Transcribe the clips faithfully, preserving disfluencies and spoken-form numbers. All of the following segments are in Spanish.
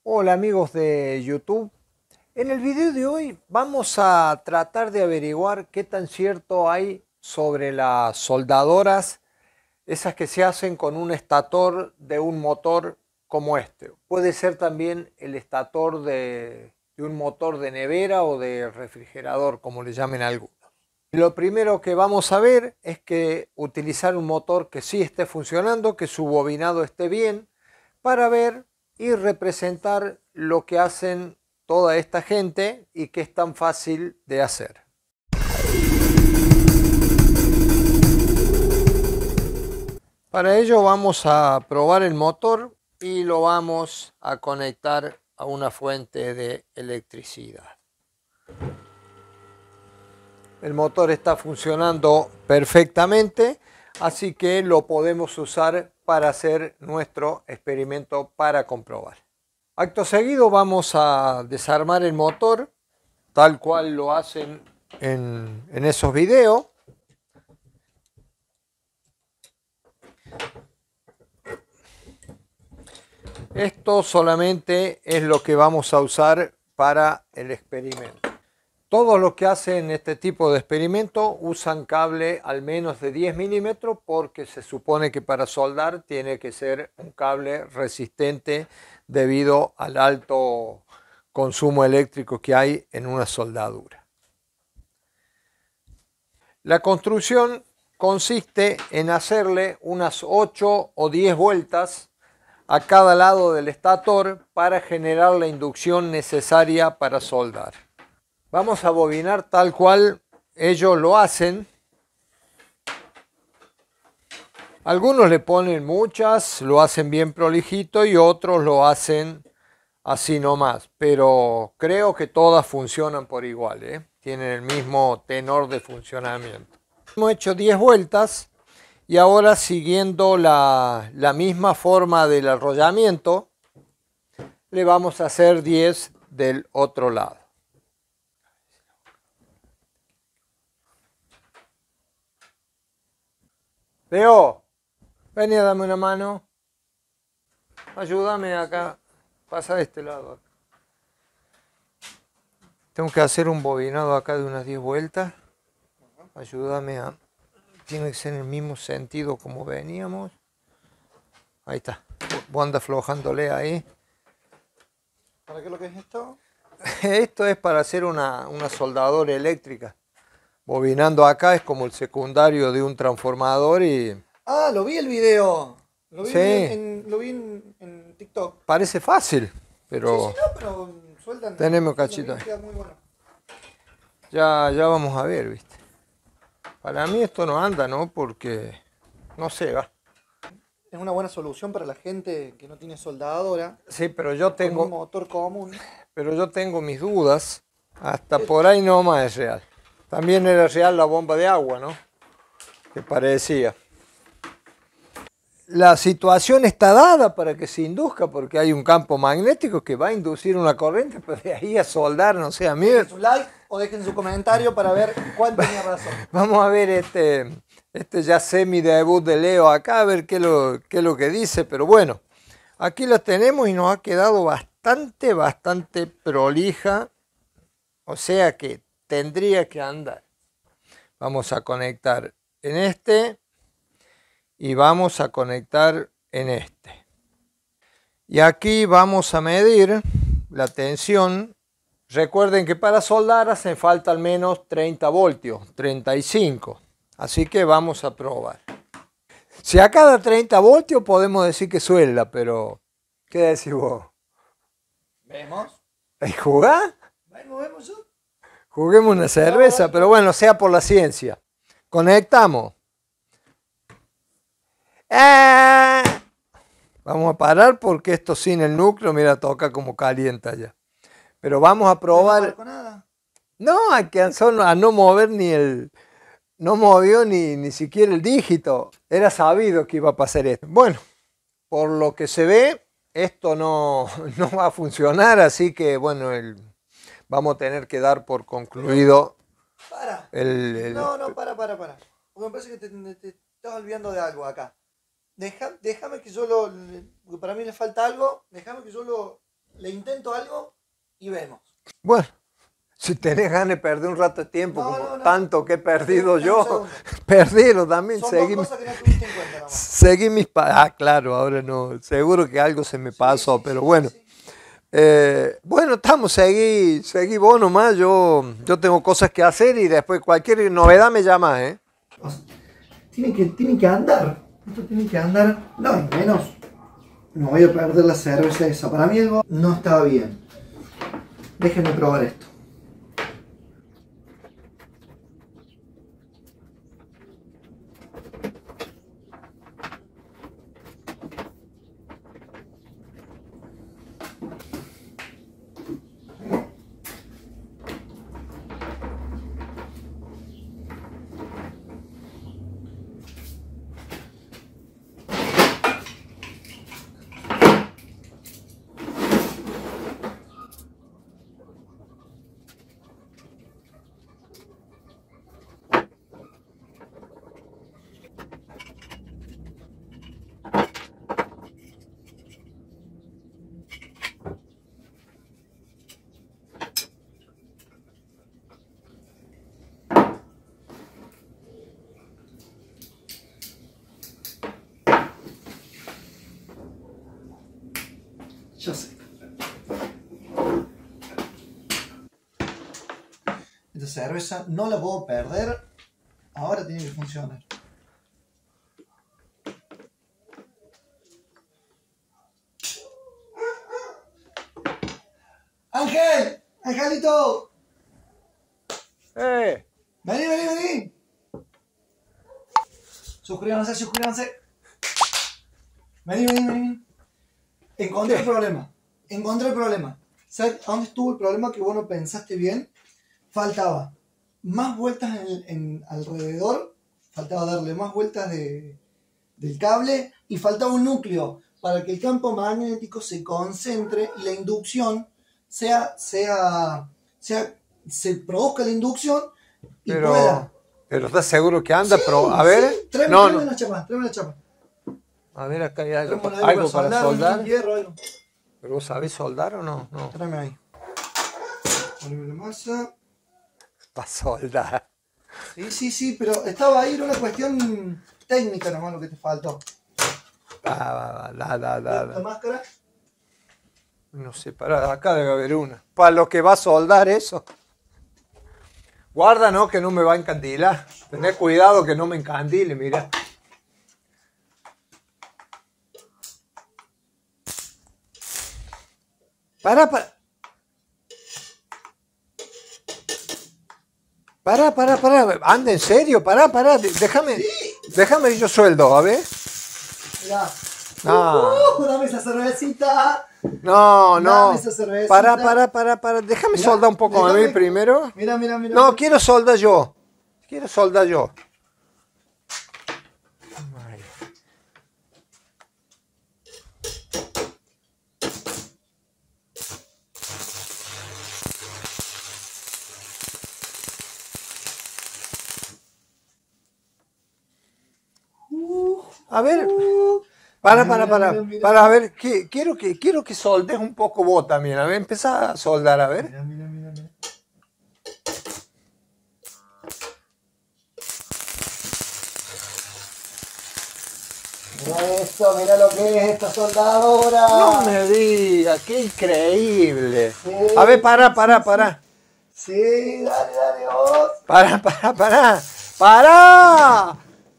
Hola amigos de YouTube. En el video de hoy vamos a tratar de averiguar qué tan cierto hay sobre las soldadoras, esas que se hacen con un estator de un motor como este. Puede ser también el estator de, de un motor de nevera o de refrigerador, como le llamen algunos. Lo primero que vamos a ver es que utilizar un motor que sí esté funcionando, que su bobinado esté bien, para ver y representar lo que hacen toda esta gente y que es tan fácil de hacer. Para ello vamos a probar el motor y lo vamos a conectar a una fuente de electricidad. El motor está funcionando perfectamente, así que lo podemos usar para hacer nuestro experimento para comprobar. Acto seguido vamos a desarmar el motor, tal cual lo hacen en, en esos videos. Esto solamente es lo que vamos a usar para el experimento. Todos los que hacen este tipo de experimento usan cable al menos de diez milímetros porque se supone que para soldar tiene que ser un cable resistente debido al alto consumo eléctrico que hay en una soldadura. La construcción consiste en hacerle unas ocho o diez vueltas a cada lado del estator para generar la inducción necesaria para soldar. Vamos a bobinar tal cual ellos lo hacen. Algunos le ponen muchas, lo hacen bien prolijito y otros lo hacen así nomás. Pero creo que todas funcionan por igual, ¿eh? Tienen el mismo tenor de funcionamiento. Hemos hecho diez vueltas y ahora siguiendo la, la misma forma del arrollamiento, le vamos a hacer diez del otro lado. Leo, vení a darme una mano. Ayúdame acá. Pasa de este lado. Tengo que hacer un bobinado acá de unas diez vueltas. Ayúdame a... Tiene que ser en el mismo sentido como veníamos. Ahí está. Vos andas aflojándole ahí. ¿Para qué es lo que es esto? Esto es para hacer una, una soldadora eléctrica. Bobinando acá es como el secundario de un transformador y... Ah, lo vi el video. Lo vi, Sí. en, en- lo vi en, en TikTok. Parece fácil, pero... Sí, sí, no, pero sueltan. Tenemos sueltan cachito bien, ahí. queda muy bueno. Ya, ya vamos a ver, ¿viste? Para mí esto no anda, ¿no? Porque... No sé, va. Es una buena solución para la gente que no tiene soldadora. Sí, pero yo Con un tengo... motor común. Pero yo tengo mis dudas. Hasta por ahí nomás es real. También era real la bomba de agua, ¿no? Que parecía. La situación está dada para que se induzca porque hay un campo magnético que va a inducir una corriente, pero de ahí a soldar, no sé, a mí... Dejen su like o dejen su comentario para ver cuál tenía razón. Vamos a ver este, este ya semi debut de Leo acá, a ver qué es, lo, qué es lo que dice, pero bueno, aquí la tenemos y nos ha quedado bastante, bastante prolija, o sea que tendría que andar. Vamos a conectar en este y vamos a conectar en este. Y aquí vamos a medir la tensión. Recuerden que para soldar hacen falta al menos treinta voltios, treinta y cinco. Así que vamos a probar. Si a cada treinta voltios podemos decir que suelda, pero ¿qué decís vos? ¿Vemos? ¿Y jugá? ¿Vemos, vemos yo? Juguemos una cerveza, pero bueno, sea por la ciencia. Conectamos. ¡Eh! Vamos a parar porque esto sin el núcleo, mira, toca como calienta ya. Pero vamos a probar. No marco nada. No, alcanzó a no mover ni el... No movió ni, ni siquiera el dígito. Era sabido que iba a pasar esto. Bueno, por lo que se ve, esto no, no va a funcionar, así que bueno, el, vamos a tener que dar por concluido Para. el... el No, no, para, para, para. Porque me parece que te, te- te estás olvidando de algo acá. Deja, déjame que yo lo... Porque para mí le falta algo. Déjame que yo lo, le intento algo y vemos. Bueno, si tenés ganas de perder un rato de tiempo, No, como no, no. tanto que he perdido Un yo, segundo. perdilo también. Son Seguí, dos cosas que no tuviste en cuenta nomás. seguí mis pa- Ah, claro, ahora no. Seguro que algo se me pasó, Sí, sí, pero sí, bueno. sí, sí. Eh, bueno, estamos, seguí, seguí vos nomás. Yo, yo tengo cosas que hacer y después cualquier novedad me llamas, ¿eh? O sea, tiene que, tiene que andar. Esto tiene que andar. No, y menos. No voy a perder la cerveza esa. Para mí algo no estaba bien. Déjenme probar esto. Ya sé. Esta cerveza no la puedo perder. Ahora tiene que funcionar. ¡Ángel! ¡Angelito! ¡Eh! ¡Vení, vení, vení! Suscríbanse, suscríbanse. Vení, vení, vení. Encontré el problema. Encontré el problema. ¿Sabes a dónde estuvo el problema que vos no pensaste bien? Faltaba más vueltas en, en alrededor. Faltaba darle más vueltas de, del cable. Y faltaba un núcleo para que el campo magnético se concentre y la inducción sea, sea, sea, se produzca la inducción y Pero, pueda. pero ¿estás seguro que anda? Sí, Pero, a ver. sí. Tráeme, No, tráeme no. la chapa, tráeme la chapa. A ver, acá hay algo, Tráeme algo para un soldar. hierro, algo. ¿Pero vos sabés soldar o no? No. Tráeme ahí. Poneme la masa. Para soldar. Sí, sí, sí, pero estaba ahí, era una cuestión técnica nomás lo que te faltó. Ah, la, la, la, La la. máscara. No sé, para acá debe haber una. Para lo que va a soldar eso. Guarda, ¿no? Que no me va a encandilar. Tené cuidado que no me encandile, mira. Para, para. Para, para, para. Anda, en serio, para, para. Déjame. Déjame yo sueldo, a ver. Mirá. No. Uh, dame esa cervecita. No, no. Dame esa cervecita. Para, para, para, para. Déjame Mirá, soldar un poco a déjame- mí primero. Mira, mira, mira. No, quiero soldar yo. Quiero soldar yo. A ver, para, para, para, Mira, mira, para, a ver, que- quiero que, quiero que soldes un poco vos también. A ver, empezá a soldar, a ver. Mira, mira, mira, mira. Mira esto, mira lo que es esta soldadora. No me digas, qué increíble. Sí, A ver, para, sí, para, sí, para. Sí, dale, dale, vos. Para, para, para. ¡Para!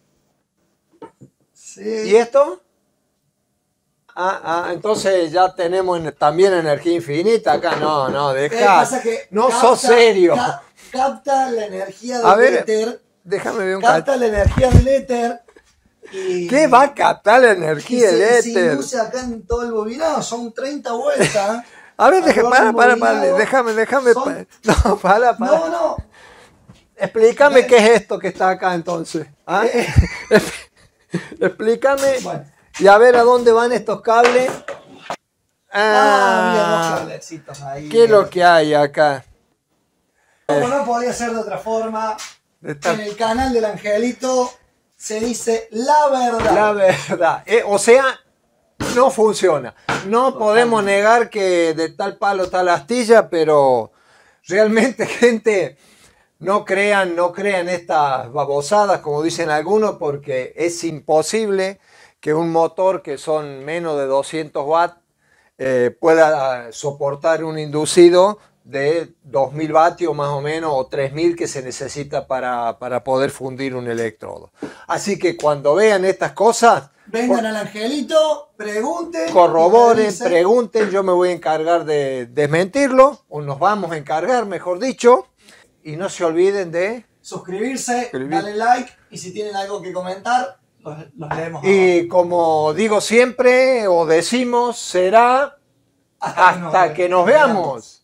Sí. ¿Y esto? Ah, ah, entonces ya tenemos en- también energía infinita acá. No, no, ¿Qué deja. pasa? Que No capta- sos serio. ca- capta la energía A del ver, éter. déjame ver un Capta cacho. la energía del éter. Y, ¿Qué va a captar la y energía se, del se éter? induce acá en todo el bobinado. Son treinta vueltas. A ver, deja, Alrededor para, del para, para, bobinado. déjame, déjame. Son- pa- No, para, para. No, no. Explícame Ve- qué es esto que está acá entonces. ¿Ah? Eh, Explícame. Bueno. Y a ver a dónde van estos cables. Ah, mira los Ah, cablecitos ahí. ¿qué es lo que hay acá? Como no podía ser de otra forma, Está- en el canal del Angelito se dice la verdad. La verdad. Eh, o sea, no funciona. No podemos negar que de tal palo tal astilla, pero realmente, gente, no crean, no crean estas babosadas, como dicen algunos, porque es imposible que un motor que son menos de doscientos watts eh, pueda soportar un inducido de dos mil vatios más o menos, o tres mil que se necesita para, para poder fundir un electrodo. Así que cuando vean estas cosas, vengan al Angelito, pregunten, corroboren, revisen. pregunten, yo me voy a encargar de desmentirlo, o nos vamos a encargar, mejor dicho, y no se olviden de suscribirse, Suscribir. darle like, y si tienen algo que comentar, los, los leemos. Y como digo siempre, o decimos, será hasta, hasta que nos veamos.